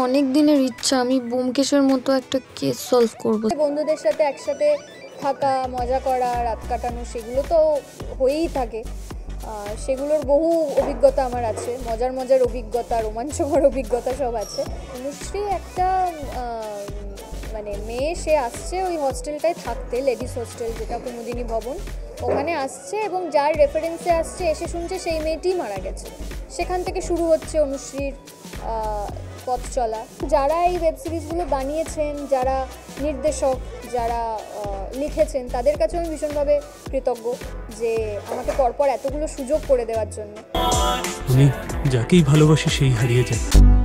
অনেক দিনের ইচ্ছা আমি ব্যোমকেশের মতো একটা কেস সলভ করব। বন্ধুদের সাথে একসাথে থাকা, মজা করা, রাত কাটানো সেগুলো তো হয়েই থাকে। সেগুলোর বহু অভিজ্ঞতা আমার আছে, মজার অভিজ্ঞতা, রোমাঞ্চকর অভিজ্ঞতা সব আছে। অনুশ্রী একটা মানে মেয়ে, সে আসছে ওই হস্টেলটায় থাকতে, লেডিস হোস্টেল যেটা কুমুদিনী ভবন, ওখানে আসছে এবং যার রেফারেন্সে আসছে এসে শুনছে সেই মেয়েটিই মারা গেছে। সেখান থেকে শুরু হচ্ছে অনুশ্রীর পথ চলা। যারা এই ওয়েব সিরিজগুলো বানিয়েছেন, যারা নির্দেশক, যারা লিখেছেন, তাদের কাছে আমি ভীষণভাবে কৃতজ্ঞ যে আমাকে পরপর এতগুলো সুযোগ করে দেওয়ার জন্য। আমি যাকেই ভালোবাসি সেই হারিয়ে যায়।